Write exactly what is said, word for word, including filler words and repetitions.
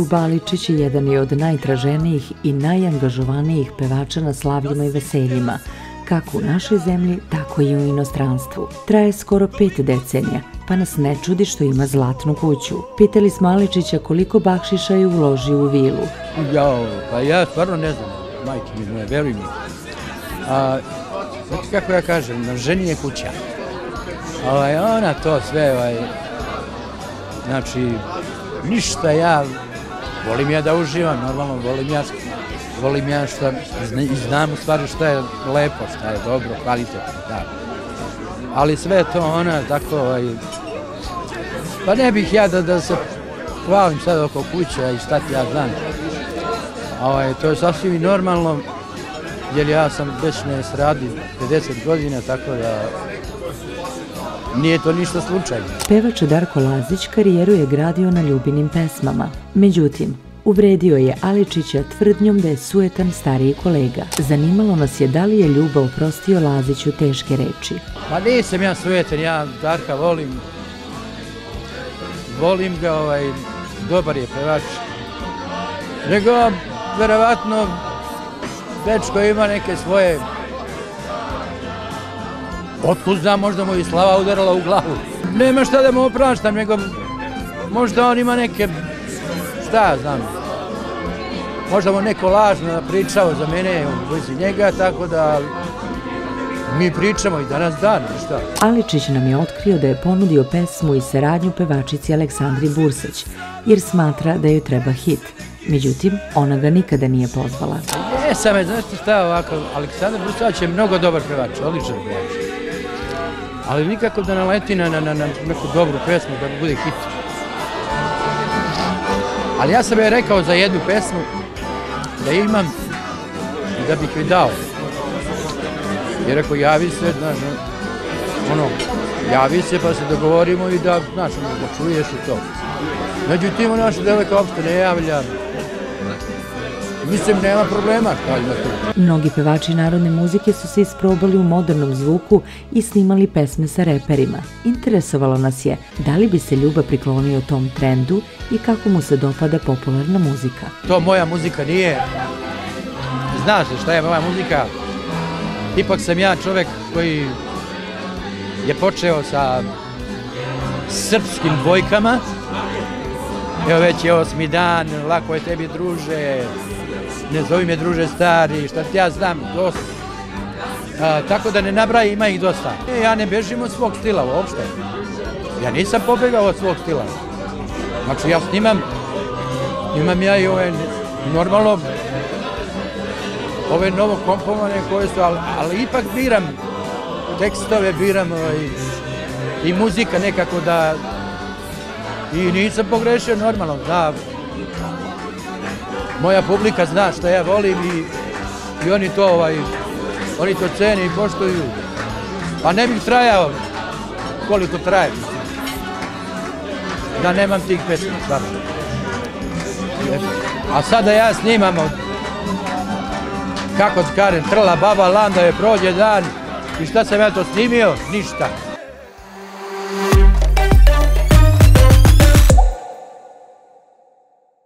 Ljuba Aličić jedan je od najtraženijih i najangažovanijih pevača na slavljima i veseljima, kako u našoj zemlji, tako i u inostranstvu. Traje skoro pet decenija, pa nas ne čudi što ima zlatnu kuću. Pitali smo Aličića koliko bakšiša je uložio u vilu. Jao, pa ja stvarno ne znam, majke mi moje, veruj mi. A, znate kako ja kažem, na ženi je kuća. Ovaj, ona to sve, ovaj, znači, ništa ja, volim ja da uživam, normalno, volim ja, volim ja šta, i znam u stvari šta je lepo, šta je dobro, kvalitetno, da. Ali sve to ona, tako, ovaj, pa ne bih ja da, da se hvalim sad oko kuće i šta ti ja znam. Ovaj, to je sasvim i normalno, jer ja sam već ne sradi pedeset godina, tako da nije to ništa slučajno. Pevač Darko Lazić karijeru je gradio na Ljubinim pesmama. Međutim, uvredio je Aličića tvrdnjom da je sujetan stariji kolega. Zanimalo nas je da li je Ljuba oprostio Laziću teške reči. Pa nisam ja sujetan, ja Darka volim. Volim ga, ovaj, dobar je pevač. Nego, verovatno, dečko ima neke svoje... Otkud znam, možda mu i slava udarala u glavu. Nema šta da mu opraštam, nego možda on ima neke, šta ja znam, možda mu neko lažno pričao za mene u vezi njega, tako da mi pričamo i danas dan, šta. Aličić nam je otkrio da je ponudio pesmu i saradnju pevačici Aleksandri Bursać, jer smatra da joj treba hit. Međutim, ona ga nikada nije pozvala. Ne, same, znate šta ovako, Aleksandar Bursać je mnogo dobar pevač, odličan pevač. Ali nikako da naleti na, na, na neku dobru pesmu, da bude hit. Ali ja sam je rekao za jednu pesmu da je imam i da bih joj dao. I rekao, javi se, znaš, ono, javi se pa se dogovorimo i da, znaš, da čuješ i to. Međutim, naša devojka uopšte ne javlja. Mislim, nema problema, šta ima tu. Mnogi pevači narodne muzike su se isprobali u modernom zvuku i snimali pesme sa reperima. Interesovalo nas je da li bi se Ljuba priklonio tom trendu i kako mu se dopada popularna muzika. To moja muzika nije. Znaš šta je moja muzika? Ipak sam ja čovek koji je počeo sa srpskim dvojkama. Evo već je osmi dan, lako je tebi druže, ne zovi me druže stari, šta ti ja znam, dosta. A, tako da ne nabraji, ima ih dosta. E, ja ne bežim od svog stila uopšte. Ja nisam pobegao od svog stila. Znači ja snimam, imam ja i ove, normalno, ove novo komponovane koje su, ali, ali ipak biram tekstove, biram ovaj, i muzika nekako da, i nisam pogrešio normalno, da, moja publika zna što ja volim i, i oni to ovaj, oni to cene i poštuju. Pa ne bih trajao koliko traje, da nemam tih pesma, stvarno. A sada ja snimam, kako kažem, trla baba lan da je prođe dan i šta sam ja to snimio? Ništa.